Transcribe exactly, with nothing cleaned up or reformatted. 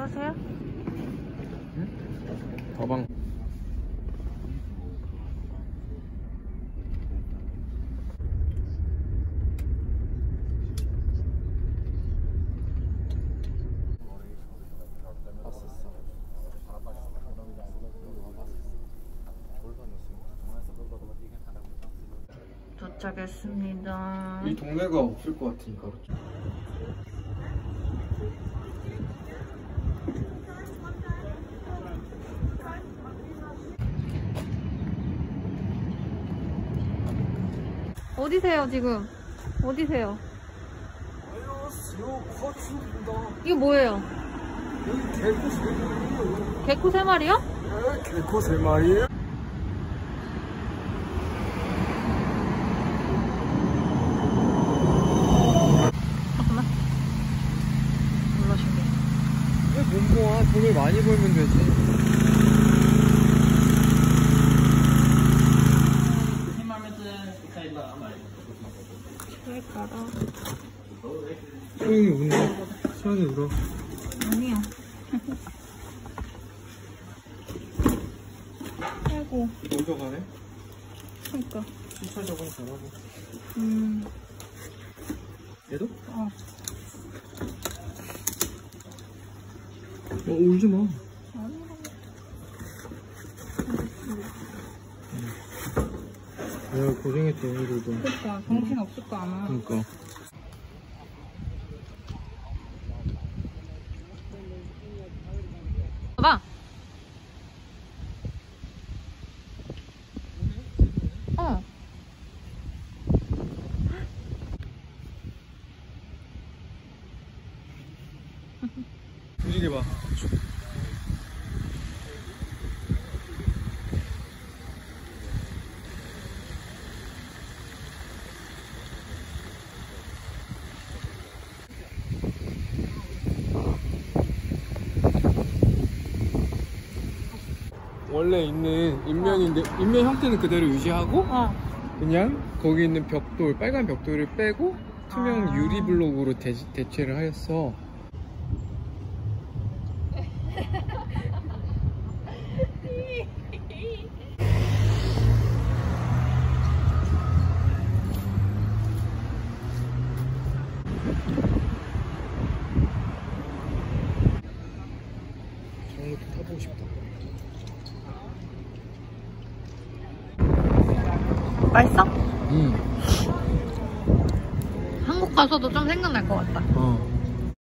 가세요? 응? 가방. 도착했습니다. 이 동네가 없을 것 같으니까. 어디세요 지금? 어디세요? 안녕하세요, 화춘입니다. 이거 뭐예요? 여기 개코 세 마리예요. 개코 세 마리요? 네, 개코 세 마리. 잠깐만. 몰라 신기해. 왜 못 모아? 돈을 많이 벌면 되지. 그럴까라. 소영이 우네. 소영이 울어. 아니야. 아이고. 먼저 가네? 그니까. 신차 적응 잘하고. 음. 얘도? 어. 어, 울지 마. 내가 고생했지, 오늘도. 그니까, 정신 없을 거 아마. 그니까. 봐봐. 어. 움직여봐. 원래 있는 인면인데 어. 인면 형태는 그대로 유지하고 어. 그냥 거기 있는 벽돌, 빨간 벽돌을 빼고 투명 아. 유리 블록으로 대, 대체를 하였어. 저런 것도 타보고 싶다. 맛있어? 응. 한국 가서도 좀 생각날 것 같다. 어.